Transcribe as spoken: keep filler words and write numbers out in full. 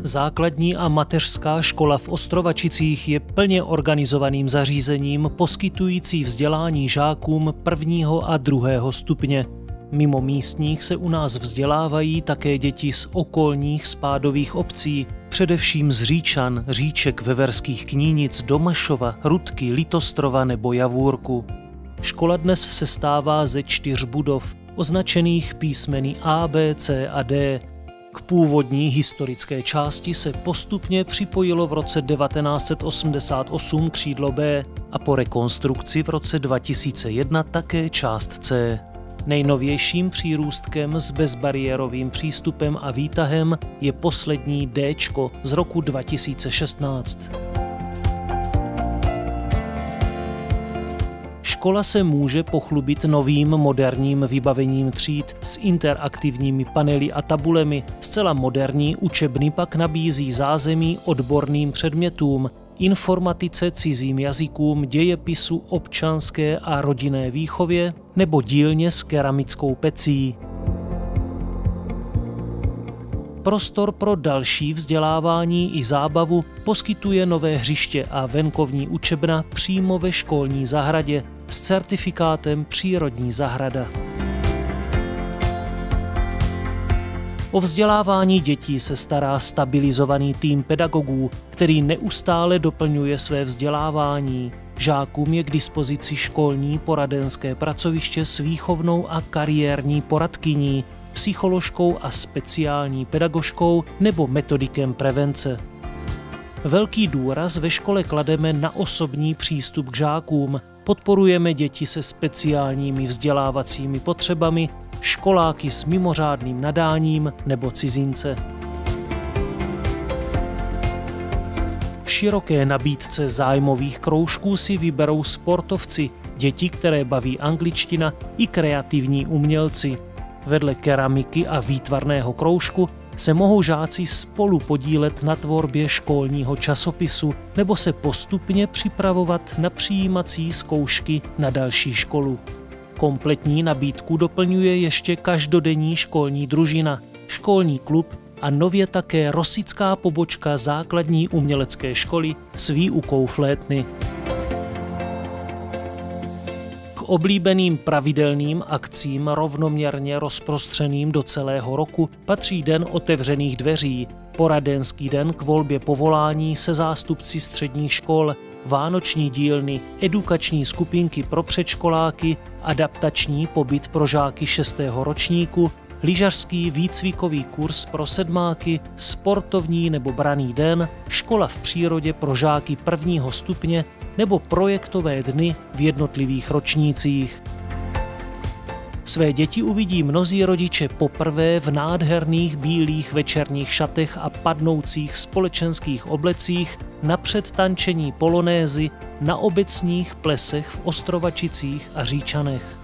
Základní a mateřská škola v Ostrovačicích je plně organizovaným zařízením poskytující vzdělání žákům prvního a druhého stupně. Mimo místních se u nás vzdělávají také děti z okolních spádových obcí, především z Říčan, Říček, Veverských Knínic, Domašova, Rudky, Litostrova nebo Javůrku. Škola dnes sestává ze čtyř budov, označených písmeny A, B, C a D. K původní historické části se postupně připojilo v roce devatenáct set osmdesát osm křídlo B a po rekonstrukci v roce dva tisíce jedna také část C. Nejnovějším přírůstkem s bezbariérovým přístupem a výtahem je poslední Dčko z roku dva tisíce šestnáct. Škola se může pochlubit novým moderním vybavením tříd s interaktivními panely a tabulemi. Zcela moderní učebny pak nabízí zázemí odborným předmětům, informatice, cizím jazykům, dějepisu, občanské a rodinné výchově nebo dílně s keramickou pecí. Prostor pro další vzdělávání i zábavu poskytuje nové hřiště a venkovní učebna přímo ve školní zahradě s certifikátem Přírodní zahrada. O vzdělávání dětí se stará stabilizovaný tým pedagogů, který neustále doplňuje své vzdělávání. Žákům je k dispozici školní poradenské pracoviště s výchovnou a kariérní poradkyní, psycholožkou a speciální pedagožkou nebo metodikem prevence. Velký důraz ve škole klademe na osobní přístup k žákům, podporujeme děti se speciálními vzdělávacími potřebami, školáky s mimořádným nadáním nebo cizince. V široké nabídce zájmových kroužků si vyberou sportovci, děti, které baví angličtina, i kreativní umělci. Vedle keramiky a výtvarného kroužku se mohou žáci spolu podílet na tvorbě školního časopisu nebo se postupně připravovat na přijímací zkoušky na další školu. Kompletní nabídku doplňuje ještě každodenní školní družina, školní klub a nově také rosická pobočka základní umělecké školy s výukou flétny. K oblíbeným pravidelným akcím rovnoměrně rozprostřeným do celého roku patří Den otevřených dveří, poradenský den k volbě povolání se zástupci středních škol, vánoční dílny, edukační skupinky pro předškoláky, adaptační pobyt pro žáky šestého ročníku, lyžařský výcvikový kurz pro sedmáky, sportovní nebo branný den, škola v přírodě pro žáky prvního stupně nebo projektové dny v jednotlivých ročnících. Své děti uvidí mnozí rodiče poprvé v nádherných bílých večerních šatech a padnoucích společenských oblecích na předtančení polonézy na obecních plesech v Ostrovačicích a Říčanech.